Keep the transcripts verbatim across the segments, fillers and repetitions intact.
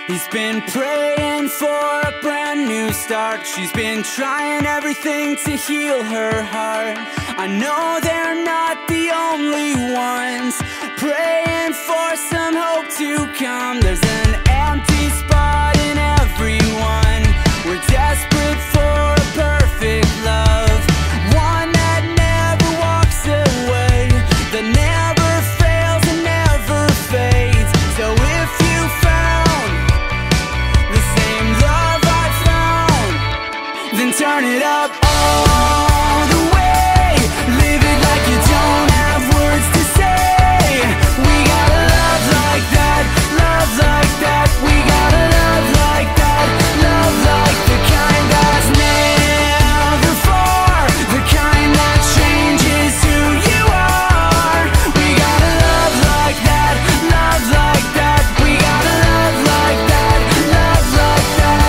He's been praying for a brand new start. She's been trying everything to heal her heart. I know they're not the only ones praying for some hope to come. There's an empty spot in everyone. We're desperate for a perfect love, one that never walks away, that never fails and never fades. So if you found the same love I found, then turn it up all the way. Live it like you don't have words to say. We got a love like that, love like that. We got a love like that, love like the kind that's never far, the kind that changes who you are. We got a love like that, love like that. We got a love like that, love like that.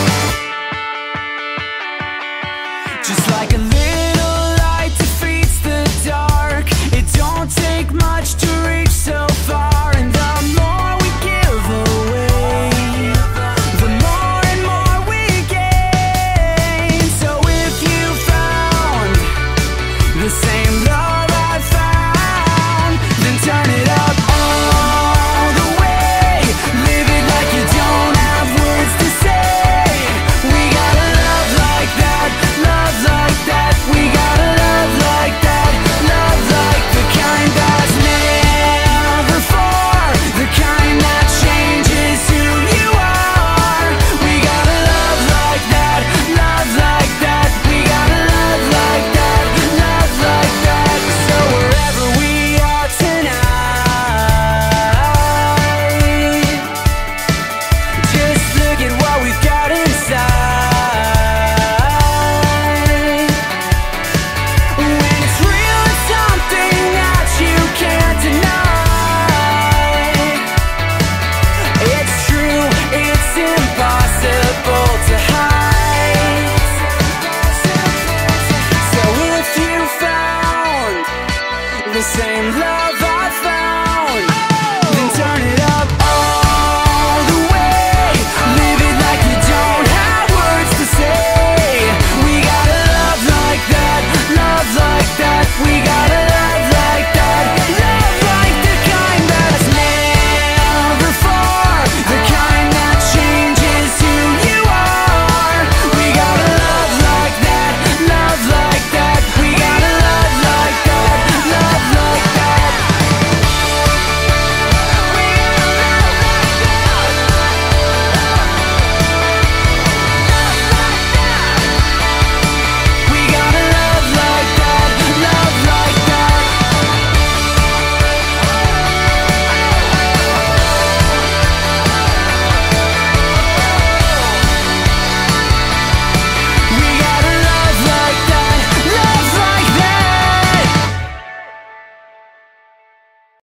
Just like a little light defeats the dark, it don't take much to reach so far. And the more we give away, the more and more we gain. So if you found the same love I found, then turn it up all the way. Live it like you don't have words to say. We got a love like that, love like that. We got a love like that, love like the kind that's never far, the kind that changes who you are. We got a love like that, love like that. We got a love like that, love like that. So wherever we are tonight, just look at what we've got inside. When it's real, it's something that you can't deny. It's true, it's impossible to hide. So if you found the same love